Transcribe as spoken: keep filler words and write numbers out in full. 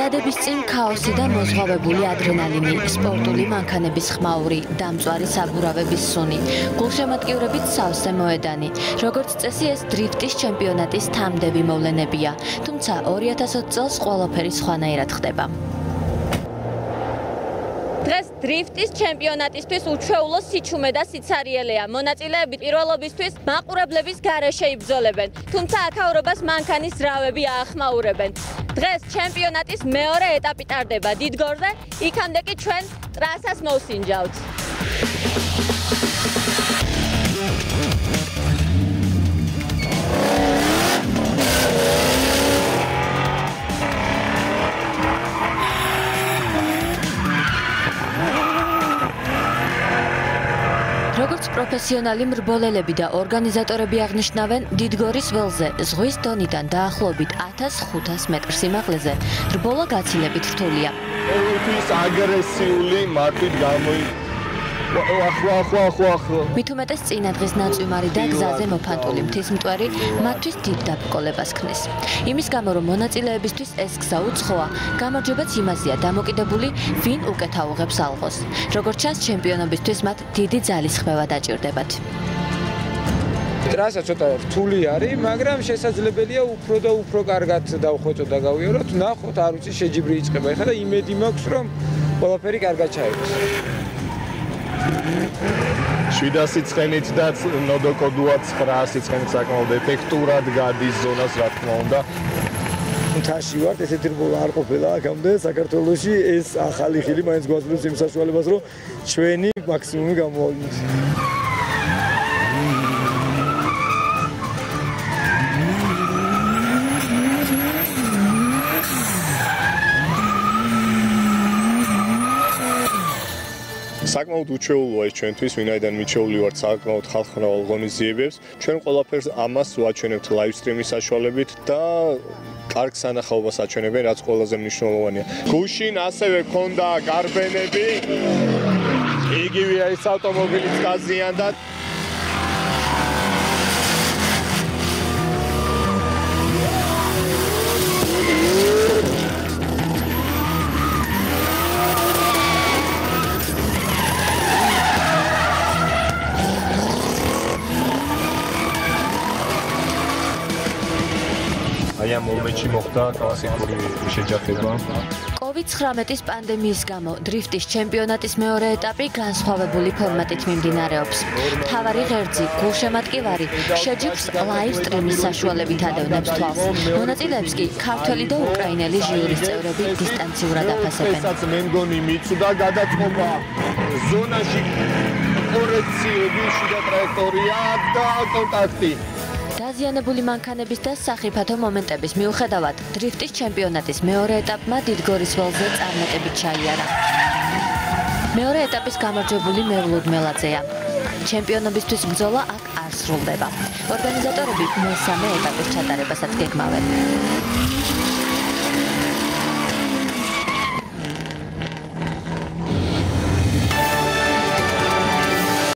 ოლიმპიადების წინ ქაოსი და მოზღვავებული ადრენალინი, სპორტული მანქანების ხმაური, დამწვარი საბურავების სუნი, გულშემატკივრებით სავსე მოედანი. Როგორც წესი, ეს დრიფტის ჩემპიონატის თამდები მოვლენებია, თუმცა ორი ათას ოცი წელს ყველაფერი სხვანაირად ხდება. დღეს დრიფტის ჩემპიონატისთვის უჩვეულო სიჩუმე და სიცარიელეა. მონაწილეები პირველობისთვის მაყურებლების გარეშე იბრძოლებენ, თუმცა აქაურობას მანქანის ძრავები აახმაურებენ. დღეს ჩემპიონატის მეორე ეტაპი ტარდება დიდგორზე, იქამდე კი ჩვენ ტრასას მოვსინჯავთ. როგორც პროფესიონალი მრბოლელები და ორგანიზატორები აღნიშნავენ, დიდგორის ველზე ზღვის დონიდან დაახლოებით ათას ხუთას მეტრ სიმაღლეზე რბოლა გაცილებით რთულია. ყოველთვის აგრესიული მარტივ გამოი მით უმეტეს წინა დღის ნაწვიმარი და გზაზე მოფანტული მთის მტვერი მათთვის დიდ დაბრკოლებას ქმნის. იმის გამო, რომ მონაწილეებისთვის ეს გზა უცხოა, გამარჯვებაც იმაზეა დამოკიდებული, ვინ უკეთ აუღებს ალღოს. როგორც ჩანს, ჩემპიონობისთვის მათ დიდი ძალისხმევა დაჭირდებათ. ტრასა ცოტა რთული არის, მაგრამ შესაძლებელია უფრო და უფრო კარგად დავხვეწო და გავიაროთ. ნახოთ, არ ვიცი, შეჯიბრი იწყება. ეხლა და იმედი მაქვს, რომ ყველაფერი კარგად ჩაიგოს. შვიდ სიცხენით და ნოდოკოდუა ცხრა სიცხენით საკმაოდ ეფექტურად გადის ზონას, რა თქმა უნდა. მთაში ვართ, ესეთი რბოლა არ ყოფილა აქამდე საქართველოში, ეს ახალი ხილი მაინც გვაძლევს იმ საშუალებას, რომ ჩვენი მაქსიმუმი გამოვავლინოთ. საკმაოდ უჩვეულოა ეს ჩვენთვის, ვინაიდან მიჩვეული ვართ საკმაოდ ხალხმრავალ ღონისძიებებს. ჩვენ ყველაფერს ამას ვაჩვენებთ live stream-ის საშუალებით და კარგ სანახაობას აჩვენებენ, რაც ყველაზე მნიშვნელოვანია. გუშინ ასევე ქონდა გარბენები. იგივე ეს ავტომობილიც გაზიანდა. ამ მომენტში მოხდა კლასიკური შეჯახება. კოვიდ ცხრამეტის პანდემიის გამო დრიფტის ჩემპიონატის მეორე ეტაპი განსხვავებული ფორმატით მიმდინარეობს. მთავარი ღერძი, გულშემატკივარი, შეჯიბრს live stream-ის საშუალებით ადევნებს თვალს. მონაწილეებს კი ქართველი და უკრაინელი ჟიურის წევრები დისტანციურად აფასებენ. ესაც მე მგონი მიწვდა გადაწყობა ზონაში კორექციები, შიდა ტრაექტორია და კონტაქტი. დაზიანებული მანქანების და სახიფათო მომენტების მიუხედავად, დრიფტის ჩემპიონატის მეორე ეტაპმა დიდგორის ველზე წარმატებით ჩაიარა. მეორე ეტაპის გამარჯვებული მევლოდ მელაძეა. ჩემპიონობისთვის ბრძოლა აქ არ სრულდება. ორგანიზატორები მესამე ეტაპის ჩატარებასაც გეგმავენ.